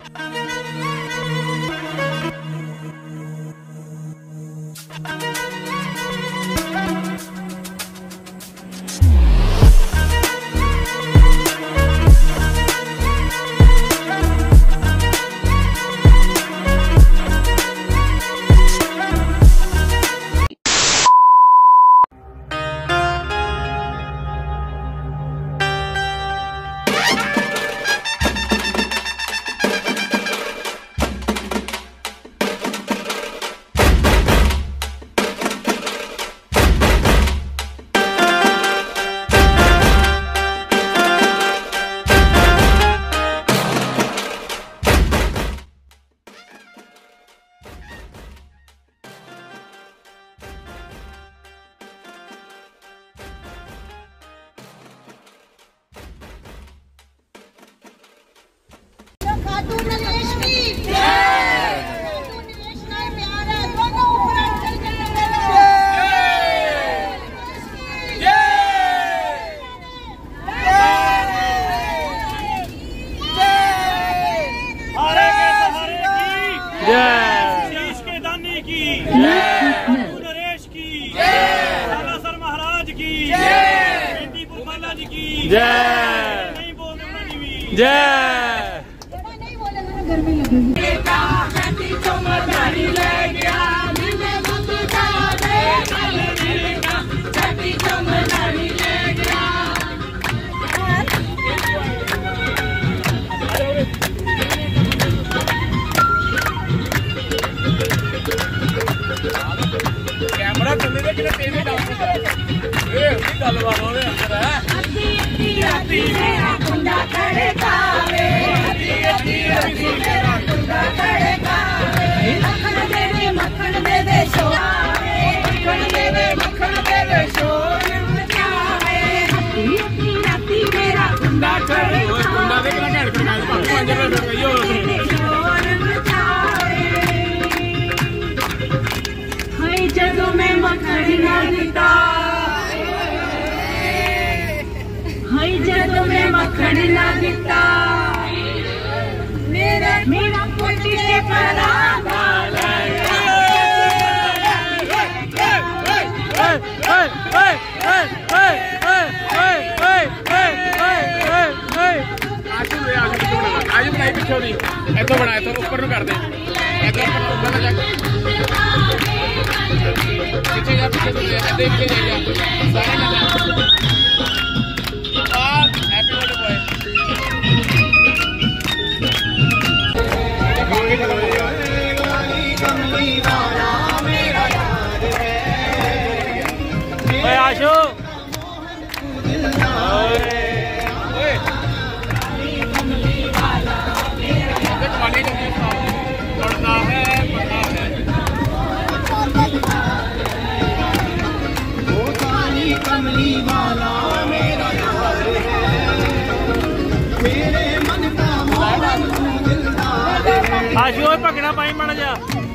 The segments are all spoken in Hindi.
आशु पकड़ा पाई माड़ा जा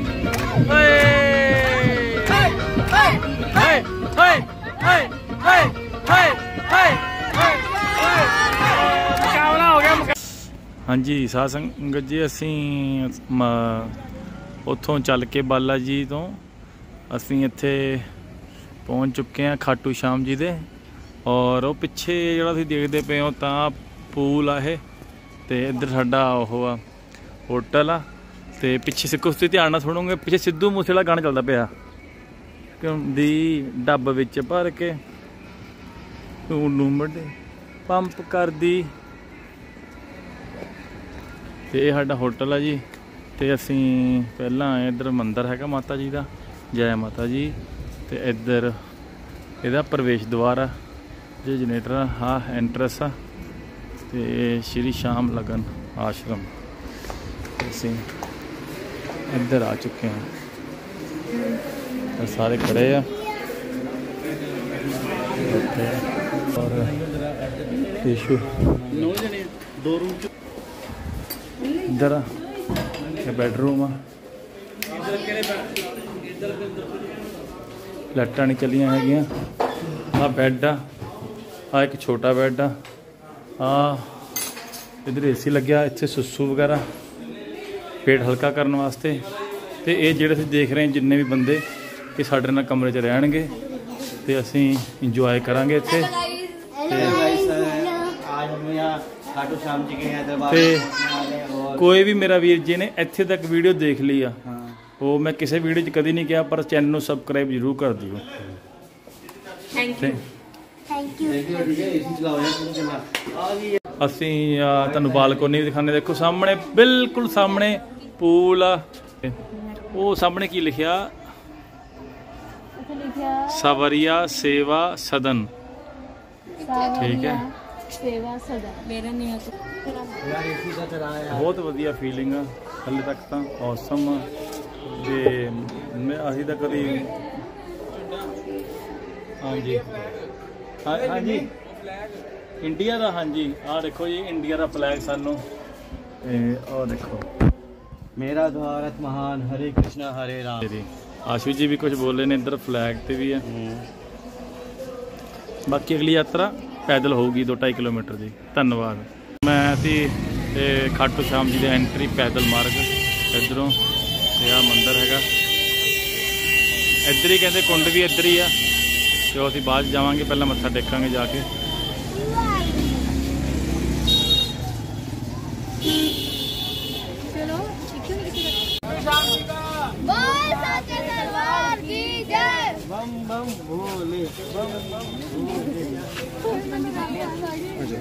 हाँ जी साध संगत जी असी उतों चल के बाला जी तो असी इत्थे पहुँच चुके हैं खाटू श्याम जी दे और वो पिछे जो देखते पे हो तो पूल है तो इधर साडा वो आ होटल आ ते पिछे सिक्को उससे ध्यान ना सुनोगे पिछे सिद्धू मूसेवाला गाना चलता पाया दी डब विच भर के बड़े पंप कर दी तो यह साडा होटल है जी। तो असी पहला इधर मंदिर है माता जी का जय माता जी। तो इधर यदा प्रवेश द्वार आ जो जनरेटर हाँ एंट्रेंस आ तो श्री श्याम लगन आश्रम असी इधर आ चुके हैं तो सारे खड़े हैं और यीशु इधर बेडरूम आ लाइटां नहीं चलियां हैगियां आ बैड आ एक छोटा बैड आ इधर एसी लग्या इत्थे सुसु वगैरह पेट हल्का करने वास्ते। तो ये ਜਿਹੜੇ ਅਸੀਂ देख रहे हैं जिन्ने भी बंदे कि ਸਾਡੇ ਨਾਲ कमरे 'ਚ ਰਹਿਣਗੇ ਤੇ ਅਸੀਂ इंजॉय करांगे ਇੱਥੇ। ਤੇ कोई भी मेरा वीर जी ने ਇੱਥੇ तक वीडियो देख ली आ वो मैं किसी वीडियो 'ਚ कभी नहीं किया पर चैनल ਨੂੰ सबसक्राइब जरूर कर दियो। Thank you. ਅਸੀਂ ਤੁਹਾਨੂੰ ਬਾਲਕੋਨੀ ਵੀ ਦਿਖਾਣੇ। ਦੇਖੋ ਸਾਹਮਣੇ ਬਿਲਕੁਲ ਸਾਹਮਣੇ ਪੂਲ ਆ। ਉਹ ਸਾਹਮਣੇ ਕੀ ਲਿਖਿਆ सावरिया सेवा सदन। ठीक है सेवा सदन मेरा नहीं बहुत वधिया फीलिंग आ हले तक तो औसम ते मैं असी तो कभी हाँ जी हाँ जी इंडिया का हाँ जी आ देखो जी इंडिया का फ्लैग सानू और देखो मेरा भारत महान हरे कृष्णा हरे राम। आशु जी भी कुछ बोले ने इधर फ्लैग पे भी है। बाकी अगली यात्रा पैदल होगी 2-2.5 किलोमीटर की। धन्यवाद। मैं असी खाटू श्याम जी की एंट्री पैदल मार्ग इधरों यह मंदिर हैगा इधर ही कहते कुंड भी इधर ही आ तो असी बाद जावांगे पहले मत्था टेकांगे जाके। बम बम भोले बम बम भोले।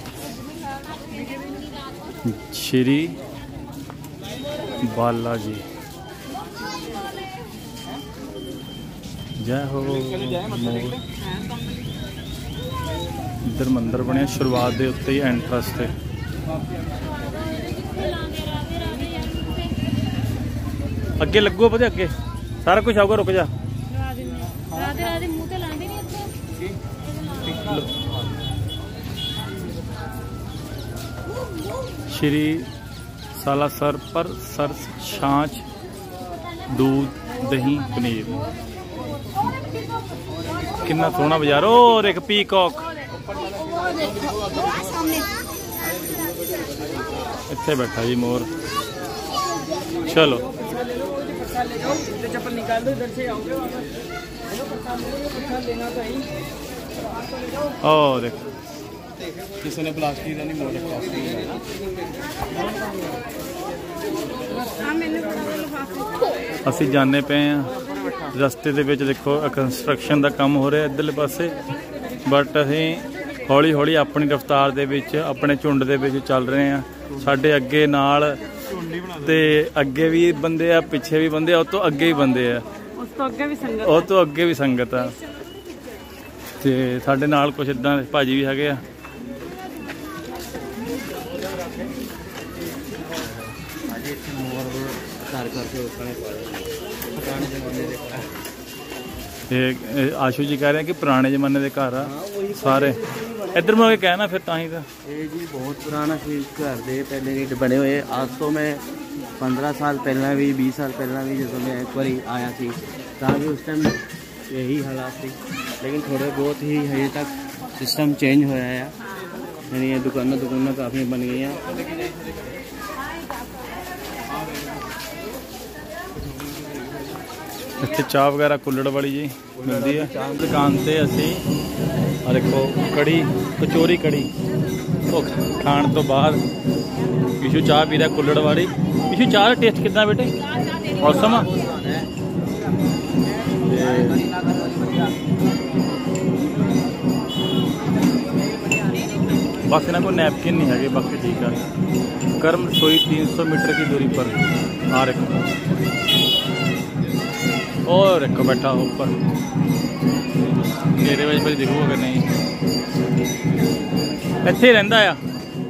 श्री बालाजी जय हो। इधर मंदिर बने शुरुआत के उत्ते ही एंट्रेंस से अगे लगो पता अगे सारा कुछ आऊगा। रुक जा श्री सालासर पर सर छाछ दूध दही पनीर कितना सोहना बाजार। और एक पीकॉक इत्थे बैठा जी मोर। चलो चप्पल निकाल दो इधर से आओगे और देखो किसी ने प्लास्टिक का नहीं मोड़ रखा। ਅਸੀਂ ਜਾਣੇ ਪਏ ਆ ਰਸਤੇ ਦੇ ਵਿੱਚ। ਦੇਖੋ ਕੰਸਟਰਕਸ਼ਨ ਦਾ ਕੰਮ ਹੋ ਰਿਹਾ ਇੱਧਰਲੇ ਪਾਸੇ ਬਟ ਅਸੀਂ ਹੌਲੀ ਹੌਲੀ ਆਪਣੀ ਰਫ਼ਤਾਰ ਦੇ ਵਿੱਚ ਆਪਣੇ ਝੁੰਡ ਦੇ ਵਿੱਚ ਚੱਲ ਰਹੇ ਆ। ਸਾਡੇ ਅੱਗੇ ਨਾਲ ਤੇ ਅੱਗੇ ਵੀ ਬੰਦੇ ਆ ਪਿੱਛੇ ਵੀ ਬੰਦੇ ਆ ਉਹ ਤੋਂ ਅੱਗੇ ਵੀ ਬੰਦੇ ਆ ਉਹ ਤੋਂ ਅੱਗੇ ਵੀ ਸੰਗਤ ਆ ਤੇ ਸਾਡੇ ਨਾਲ ਕੁਝ ਇਦਾਂ ਭਾਜੀ ਵੀ ਹੈਗੇ ਆ। आशु जी कह रहे हैं कि पुराने जमाने के घर आ सारे इधर मैं कहना फिर ताही का जी बहुत पुराना घर दे पहले नीट बने हुए। आज तो मैं 15 साल पहला भी 20 साल पहला भी जो मैं एक बार आया थी भी उस टाइम यही हालात थी लेकिन थोड़े बहुत ही अभी तक सिस्टम चेंज होया है यानी ये दुकाना काफ़ी बन गई हैं। इतने चाह वगैरह कुल्लड़ वाली जी मिलती है दुकान से। असी देखो कड़ी कचौरी कड़ी तो खाण तो बाद पिछू चाह पी रहा कुल्लड़ वाली। पिछू चाह का टेस्ट कितना बेटे औसम आ। बस इन्हों को नैपकिन नहीं है बाकी ठीक है। गर्म रसोई 300 मीटर की दूरी पर आ रखो और रखो बैठा ऊपर मेरे वजह पर दिखूगा कि नहीं इत्थे रहिंदा आ।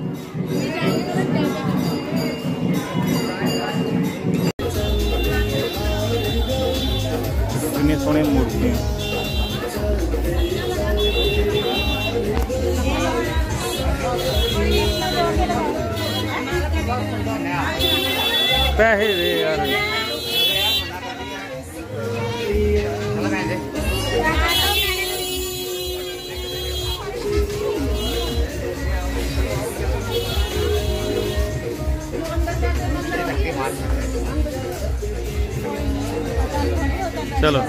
कितनी सोहनी मूर्ति पैसे दे यार। चलो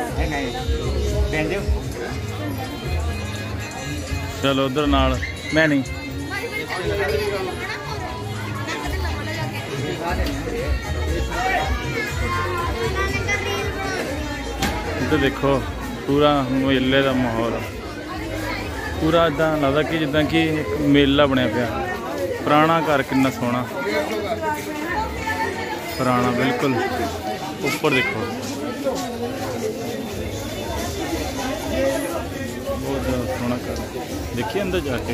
चलो उधर नाल मैं नहीं इधर देखो पूरा मेले का माहौल पूरा इदा लगता कि जिदा कि एक मेला बनया पिया पुराना घर कितना सोहना पुराना बिल्कुल ऊपर देखो बहुत ज़्यादा सोहना घर देखिए अंदर जाके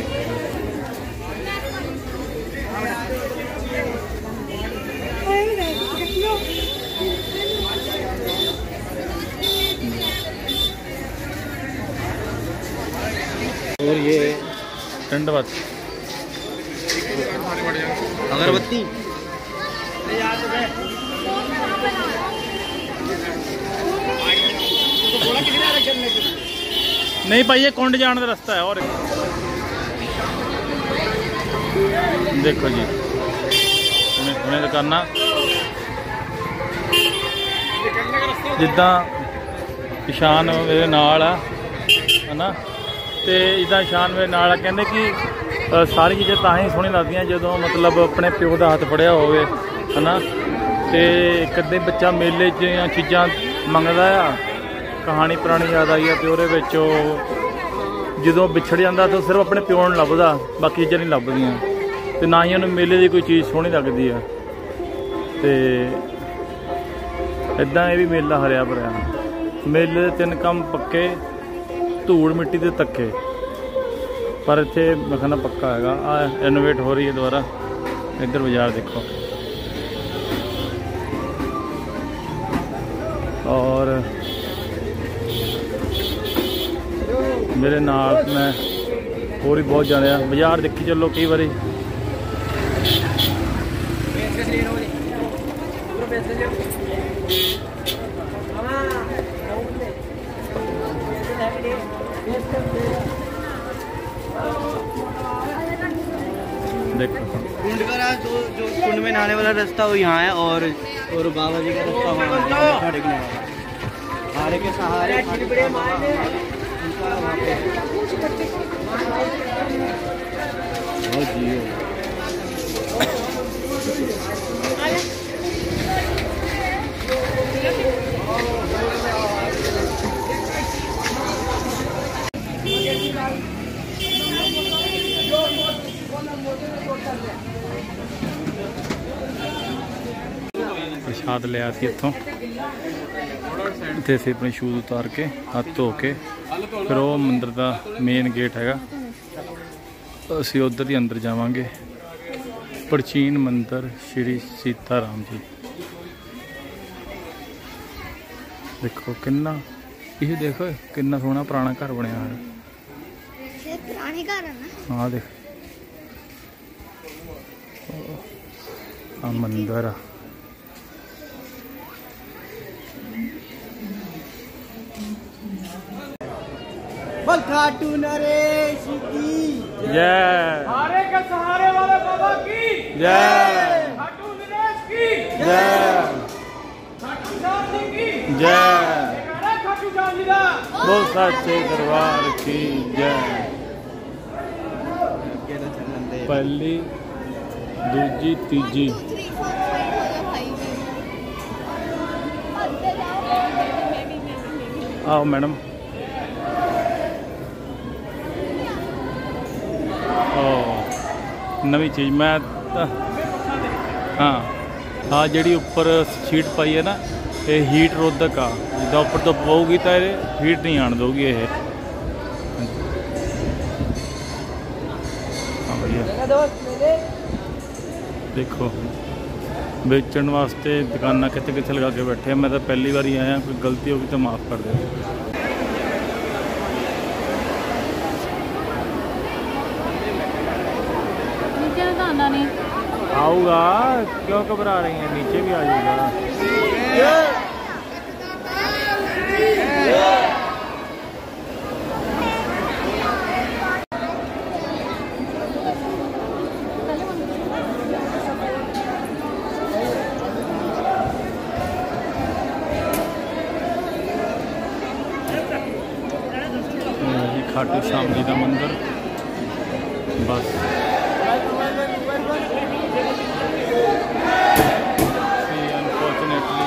और ये दंडवत अगरबत्ती नहीं भाई ये कुंड जाने का रास्ता है और देखो जी हुणे तो करना जिदा इशान मेरे नाल है ना तो जिदा इशान मेरे नाल है कहते कि सारी चीज़ें तां ही सोहनी लगदियां जो मतलब अपने प्यो का हाथ फड़िया होवे है ना तो कदे बच्चा मेले च चीज़ां मंगदा आ कहानी पुरानी याद आई है प्यो दे जो बिछड़ जाता तो सिर्फ अपने प्यो नूं लभदा बाकी चीज़ां नहीं लभदियां तो ना ही उन्हें मेले की कोई चीज़ सोहनी लगती है तो इदा ये भी मेला हरिया भरिया मेले के 3 काम पक्के धूड़ मिट्टी के तक्के पर इत्थे मैं कहना पक्का है इनोवेट हो रही है दोबारा इधर बाजार देखो और मेरे नाल मैं होर भी बहुत जाने बाजार देखी चलो कई बारी देखो कुंड का जो कुंड में नहाने वाला रास्ता वो यहाँ है और बाबा जी का रास्ता वहाँ हारे के सहारे प्रसाद लिया इतों इतने अपने शूज उतार के हाथ धो के फिर वो मंदिर का मेन गेट है असी उधर ही अंदर जावांगे प्राचीन मंदिर श्री सीता राम जी देखो किन्ना ये देखो किन्ना सोहना पुराना घर बनया है हाँ देख मंदिर खाटू नरेश की जय हारे के सहारे वाले बाबा की जय खाटू नरेश की जय खाटू श्याम जी की जय खाटू श्याम जी दा बोल सच्चे दरबार की जय पहली दूजी तीजी आओ मैडम नवी चीज़ मैं हाँ हाँ जी उपर शीट पाई है ना ये हीट रोधक आ जिदा उपर तो पऊगी तो ये हीट नहीं आन दोगी ये हाँ भैया देखो बेचण वास्ते दुकाना कितने कितने लगा के बैठे मैं तो पहली बार ही आया कोई गलती होगी तो माफ़ कर दे आऊगा क्यों घबरा रही हैं नीचे भी आ जाएगा खाटू श्याम जी का मंदिर। बस अनफॉर्चुनेटली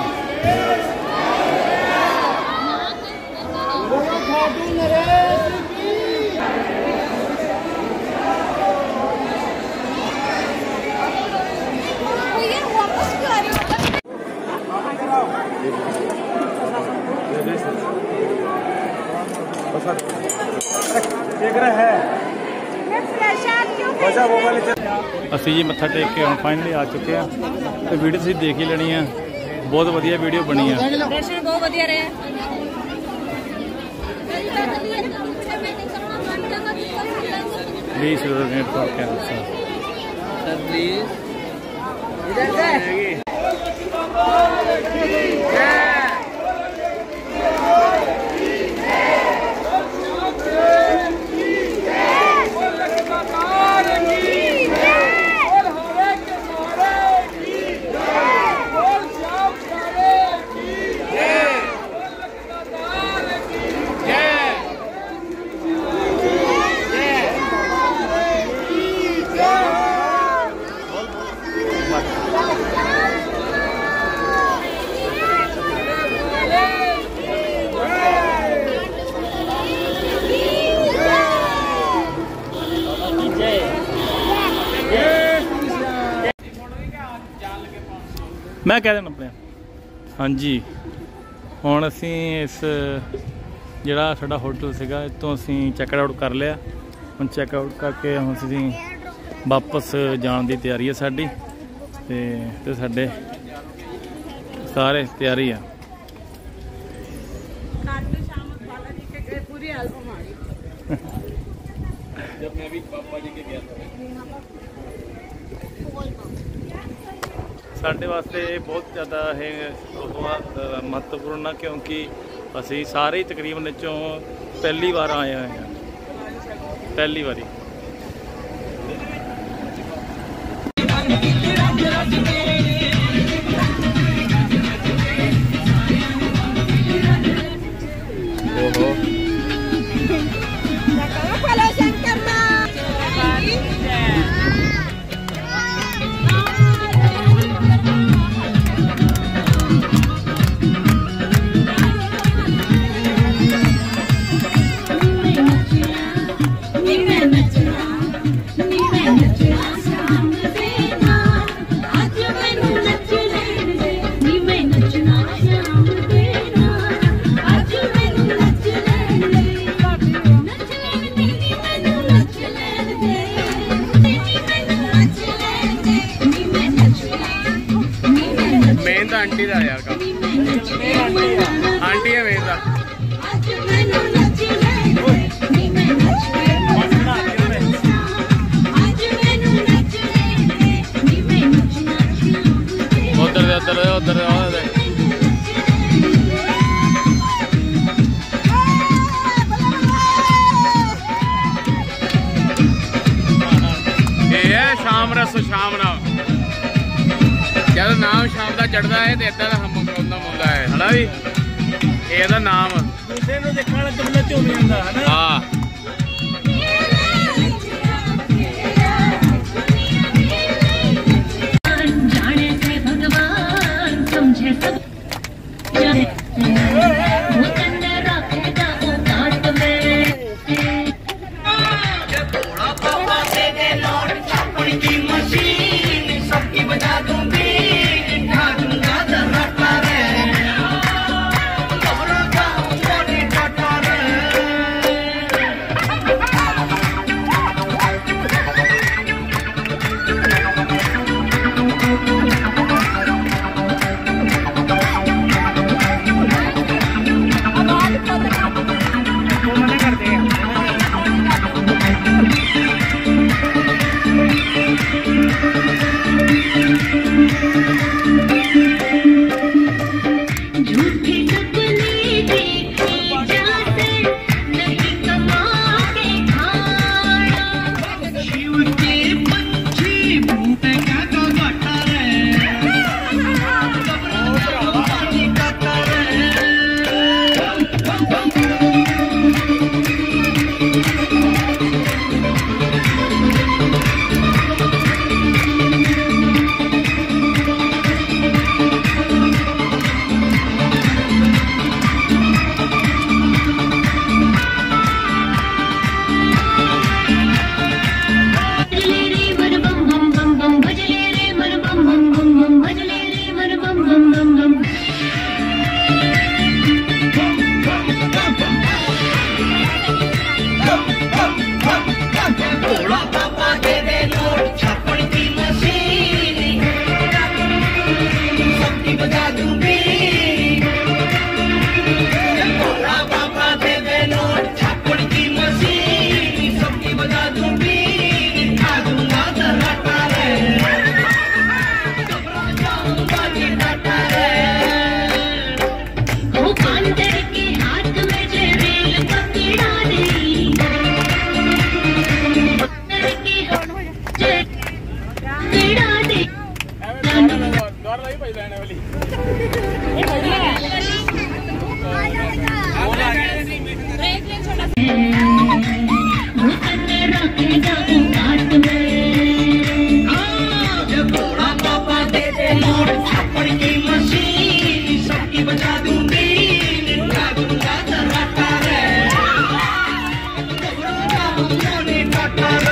ਅਸੀਂ ਜੀ ਮੱਥਾ ਟੇਕ ਕੇ ਹੁਣ ਫਾਈਨਲੀ ਆ ਚੁੱਕੇ ਆ ਤੇ ਵੀਡੀਓ ਤੁਸੀਂ ਦੇਖ ਹੀ ਲੈਣੀ ਆ। ਬਹੁਤ ਵਧੀਆ ਵੀਡੀਓ ਬਣੀ ਆ। ਦਰਸ਼ਨ ਬਹੁਤ ਵਧੀਆ ਰਹੇ। Please for cancer sir please इधर से मैं कह देना अपने। हाँ जी हुण असी इस जिहड़ा साडा होटल सीगा इतों असी चैकआउट आउट कर लिया। हुण चैकआउट करके हुण असी वापस जाण दी तैयारी है साडी ते साडे सारे तैयारी आ। जब मैं भी पापा जी के गया था साढ़े वास्ते बहुत ज़्यादा है महत्वपूर्ण क्योंकि असी सारे तकरीबन चों पहली बार आए हैं। पहली बारी ओहो आंटी दा यार का आंटी है मेरा उधर उधर ये शाम रस शाम ना जब नाम शाम का चढ़ता है तो इदा का मुंडा है ना भी यदा नाम हाँ बजा दूंगी भोला बाबा दे दे नोट छापड़ की मशीन सबकी बजा दूंगी खा दूंगा दर्रा रे जाऊंगा जी टाटा रे वो बंदर के हाथ में जे रेल पकड़ा दे भोला बाबा दे दे नोट छापड़ की मशीन सबकी बजा दूंगी खा दूंगा दर्रा रे जाऊंगा जी टाटा रे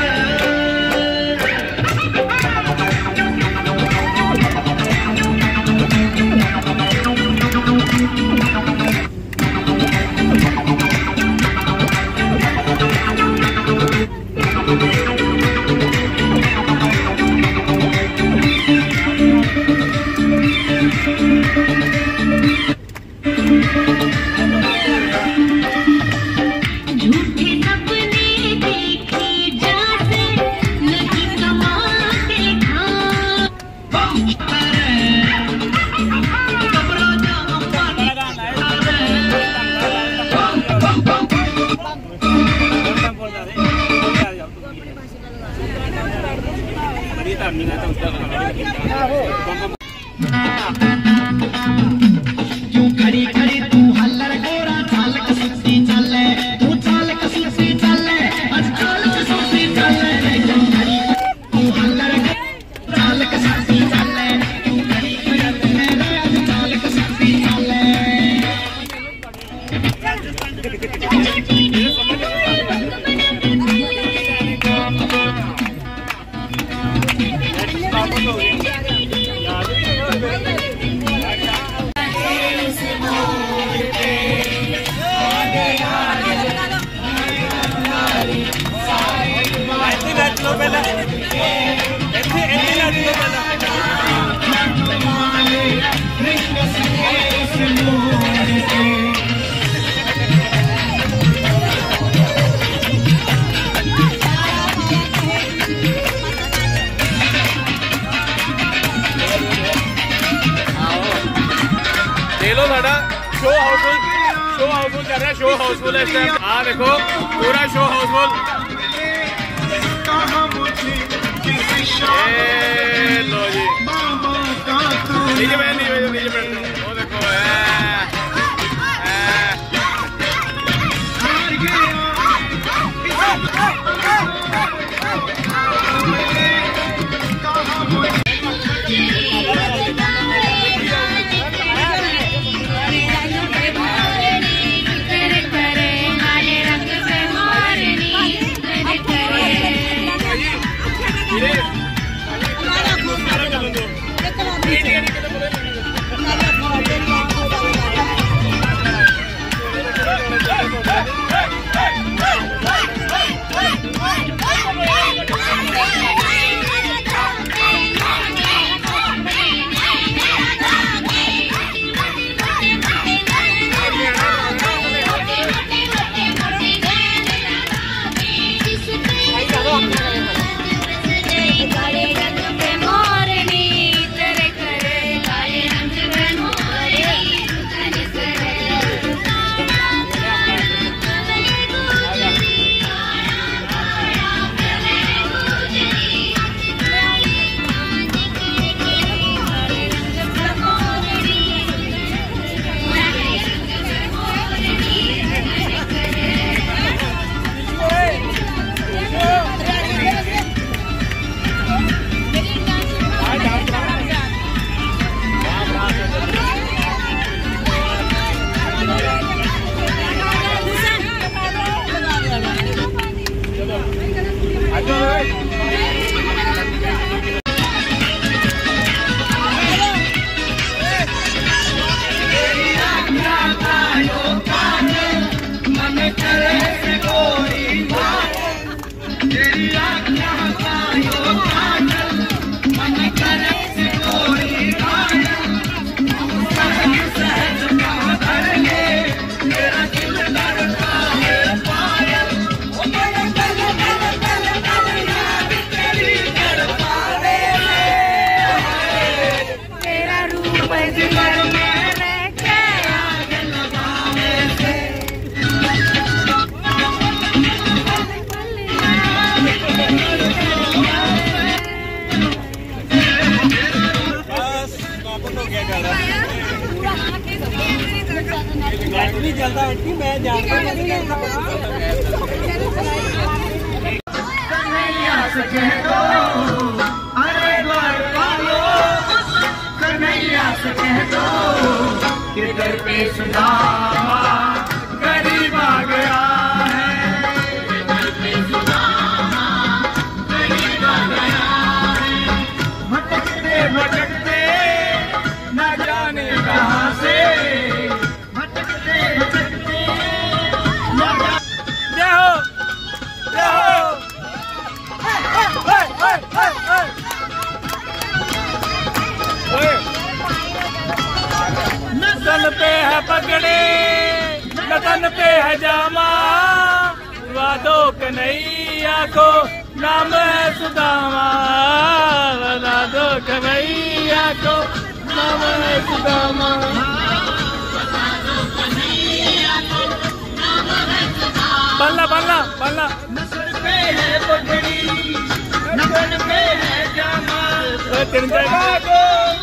झूठे सपने देखे जाते नहीं कमाते खा क्यों खड़ी खड़ी तू हल्लर गोरा चाल कसुती चले तू चाल कसुती चले आज चाल कसुती चले क्यों खड़ी तू हल्लर चाल कसुती चले क्यों खड़ी खड़ी मेरे आज चाल कसुती चले लो साडा शो हाउसफुल कर रहा है शो हाउसफुल है इस टाइम हाँ देखो पूरा शो हाउसफुल लो जी नीचे बैठ वो देखो काले रंग पे मोरनी तेरे करे काले बैटरी चलता आंटी मैं जानता किधर पे सुदामा गरीब आ गया है, किधर पे सुदामा गरीब आ गया है। भटकते भटकते न जाने कहाँ से, भटकते भटकते न जाने। जय हो जय हो। नतन पे है पगड़े, नतन पे है जामा, वादो कन्हैया को नाम है सुदामा, वादो कन्हैया को नाम है सुदामा। बल्ला बल्ला बल्ला। नतन पे है पगड़ी, नतन पे है जामा, तीन जगह को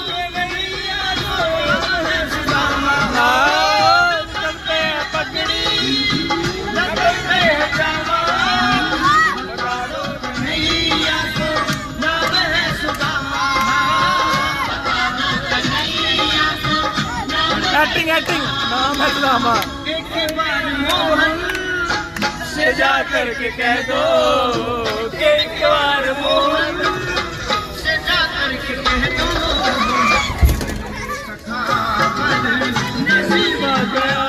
एक्टिंग एक्टिंग नाम है सुदामा। एक बार मोहन से जा करके कह दो कि एक बार मोहन से जा करके कह दो नसीब आ गया,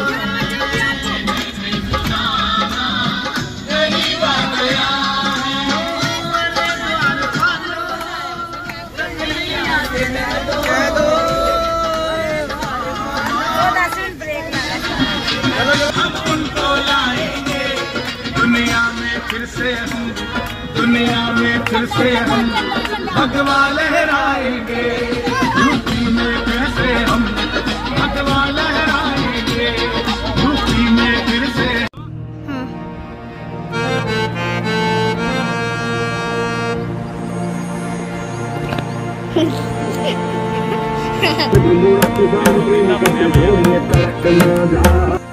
गरीब आ गया। हम उनको लाएंगे दुनिया में फिर से, हम दुनिया में फिर से हम भगवा लहराएंगे, यूपी में फिर से हम भगवा लहराएंगे, यूपी में फिर से। हाँ